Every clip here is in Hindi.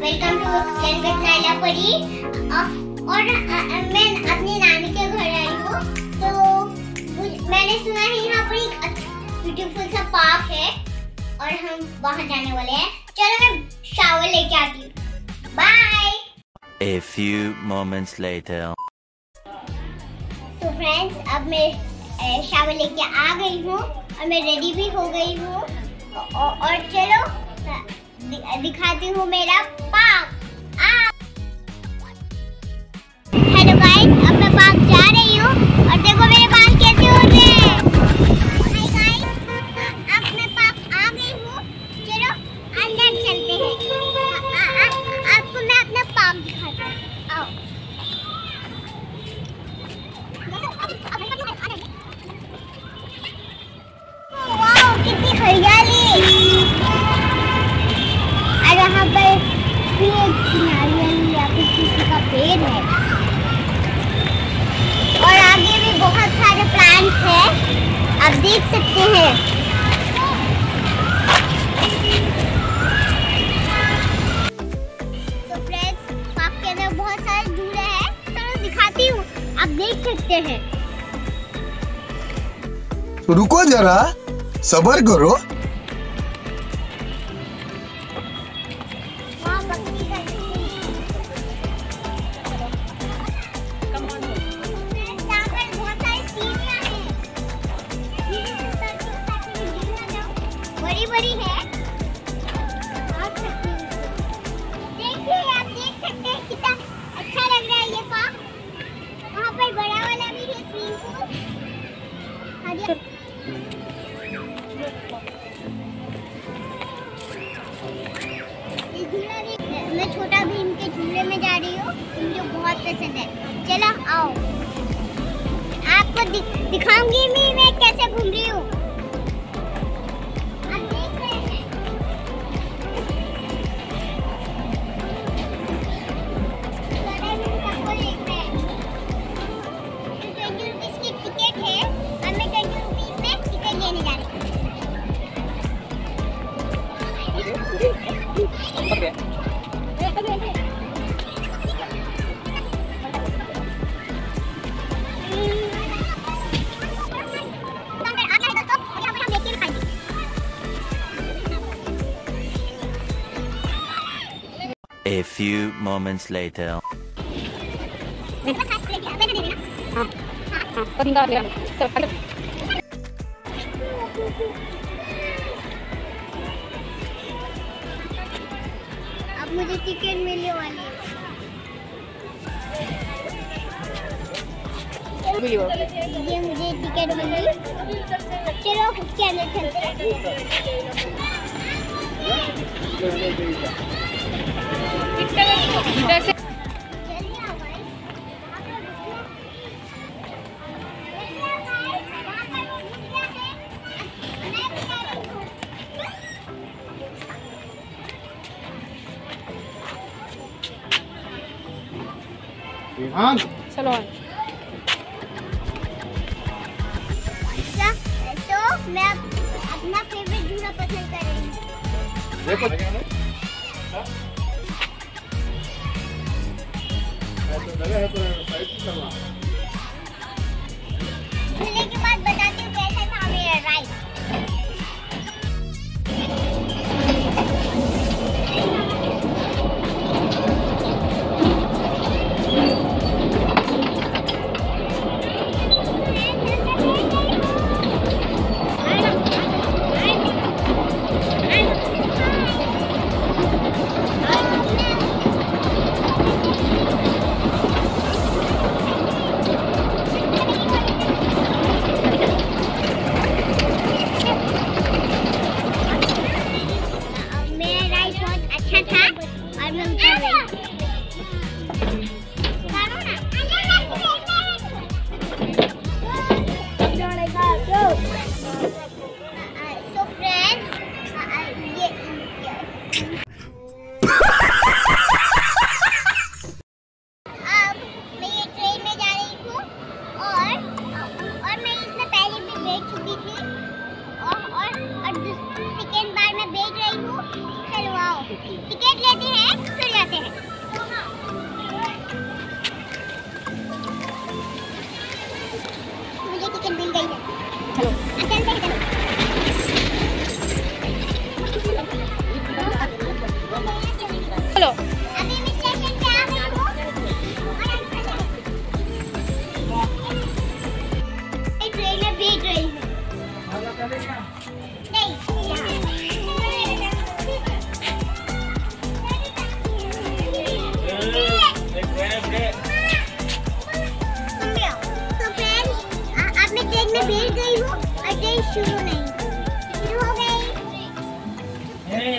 Welcome to let's get Naila Pari. और मैं अपनी नानी के घर आई हूँ। तो मैंने सुना है यहाँ पर एक ब्यूटीफुल सा पार्क है और हम वहाँ जाने वाले हैं। चलो मैं शावर लेके आती हूँ। Bye. A few moments later. तो फ्रेंड्स, अब मैं शावर लेके आ गई हूँ और मैं रेडी भी हो गई हूँ। और चलो दिखाती हूँ मेरा पार्क। हेलो गाइस, अब मैं पार्क जा रही हूँ और देखो मेरे बाल कैसे हो रहे हैं। हाय गाइस, अब मैं पार्क आ गई हूँ। चलो अंदर चलते हैं। आपको मैं अपना पार्क दिखाती हूँ। आओ। वाओ, कितनी हरियाली। और यहाँ पर भी एक नारियल या फिर किसी का पेड़ है और आगे भी बहुत सारे प्लांट्स हैं, आप देख सकते हैं। तो फ्रेंड्स, पार्क के अंदर बहुत सारे झूले हैं। चलो दिखाती हूँ, आप देख सकते हैं। रुको जरा, सब्र करो। बड़ी है। देखिए, आप देख सकते हैं कितना अच्छा लग रहा है ये पार्क। वहाँ पर बड़ा वाला भी है स्विमिंग पूल। ये झूला भी, मैं छोटा भीम के झूले में जा रही हूँ, मुझे बहुत पसंद है। चलो आओ, आपको दिखाऊंगी मैं कैसे घूम रही हूँ। A few moments later. अब मुझे टिकट मिलने वाली है। ये मुझे टिकट मिली। चलो उसके अंदर चलते हैं। चलो तो मैं अपना फेवरेट झूला पसंद कर रही हूँ। झूले के बाद बताती हूँ कैसा था मेरा राइड।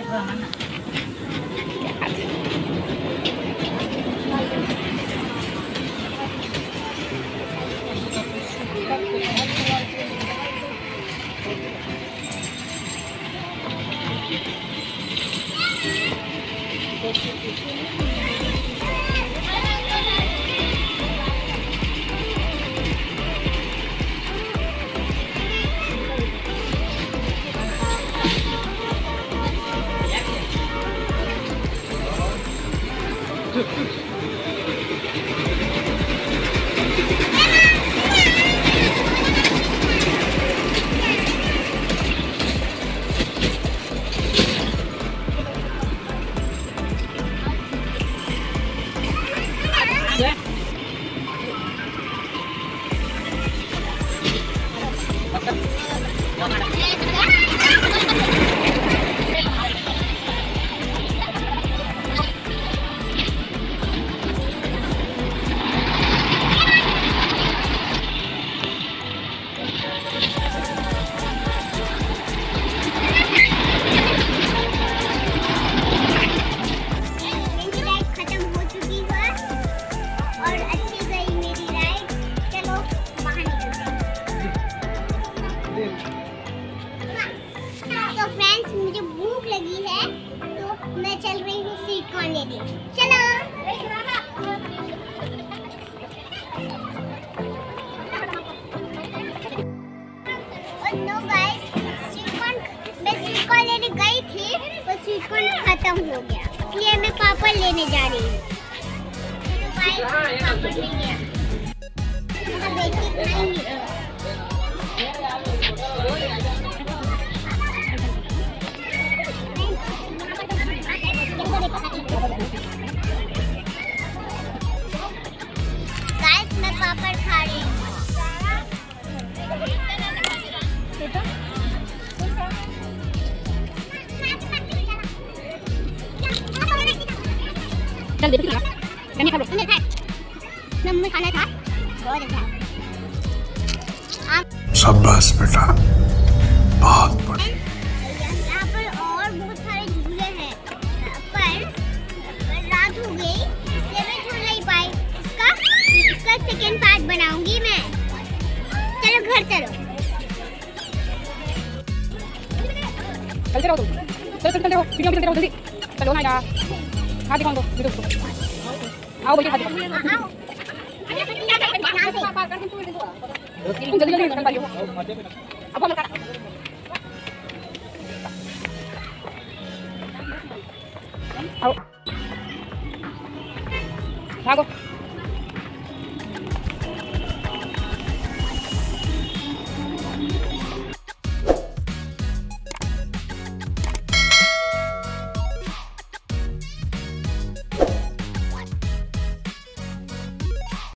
तो फ्रेंड्स मुझे भूख लगी है तो मैं चल रही हूँ स्वीट कॉर्न लेने। चलो। नो गाइस, मैं स्वीट कॉर्न लेने गई थी तो स्वीट कॉर्न खत्म हो गया, इसलिए मैं पापड़ लेने जा रही हूँ। पापड़ ले गया। गाइस मैं पापड़ खा रही हूँ। चल देख लिया मैंने खा लो नमक खाना था बहुत अच्छा। शाबाश बेटा, बहुत बढ़िया। यहाँ पर और बहुत सारे झूले हैं, पर रात हो गई इसलिए मैं झूल नहीं पाई। इसका सेकेंड पार्ट बनाऊंगी मैं। चलो घर चलो। चलते रहो तुम, चलो चलते रहो, वीडियो भी चलते रहो जल्दी। चलो ना यार, हाथ दिखाओ दो वीडियो को। आओ भैया हाथ दिखाओ। तुम जल्दी जल्दी निकल पाइयो। अब हम कर आओ भागो।